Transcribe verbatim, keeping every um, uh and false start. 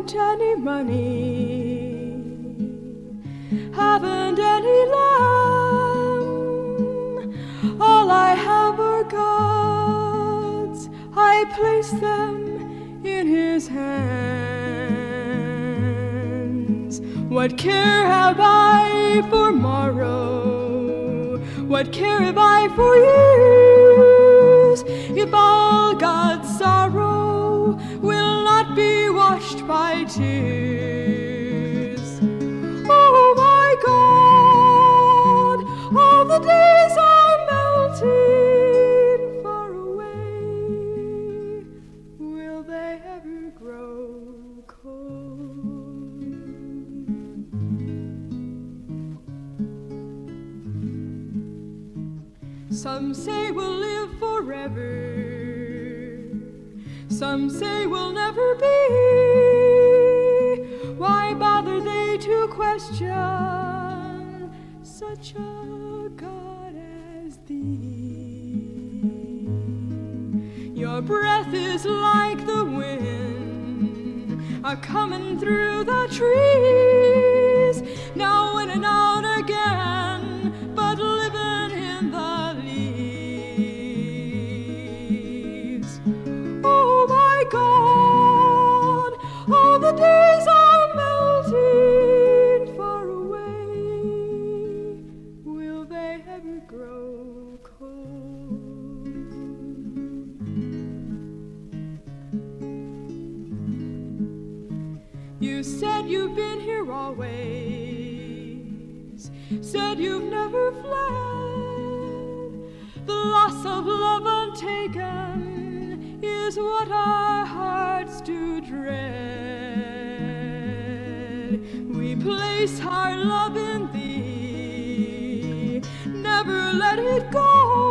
haven't any money, haven't any lamb. All I have are God's, I place them in His hands. What care have I for morrow? What care have I for years, if all God's sorrow will not be washed by tears? Oh my God, all the days are melting far away. Will they ever grow cold? Some say we'll live forever, some say we'll never be. Why bother they to question such a God as thee? Your breath is like the wind a-comin' through the trees, now in and out again, but living in the leaves. Oh my God, all the days are melting far away. Will they ever grow cold? You said you've been here always, said you've never fled. The loss of love untaken is what our hearts do dread. We place our love in Thee, never let it go.